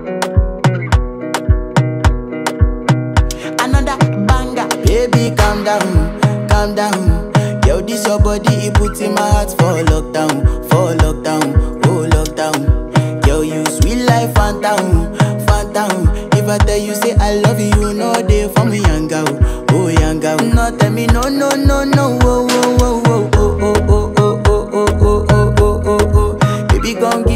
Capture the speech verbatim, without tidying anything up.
Another banger. Baby, calm down, calm down. Yo, this your body, it puts in my heart for lockdown, for lockdown, oh lockdown. Yo, you sweet life, phantom, phantom. If I tell you say I love you, you know they for me, young girl, oh young girl. No, tell me no, no, no, no, oh, oh, oh, oh, oh, oh, oh, oh, oh, oh, oh, oh, oh, oh. Baby, gon' give